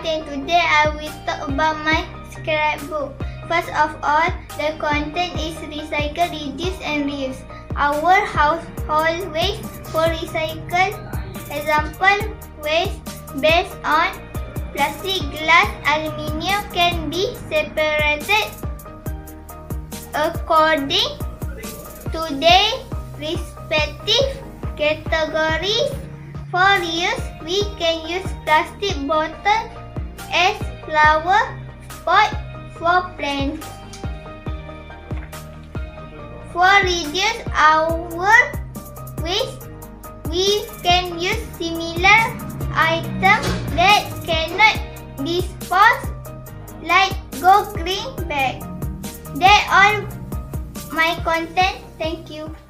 content. Today I will talk about my scrapbook. First of all, the content is recycle, reduce and reuse. Our household waste for recycle. Example, waste based on plastic, glass, aluminium can be separated according to their respective categories. For reuse, we can use plastic bottle as flower pot for plants. For reduce our waste, we can use similar items that cannot dispose, like go green bag. That's all my content. Thank you.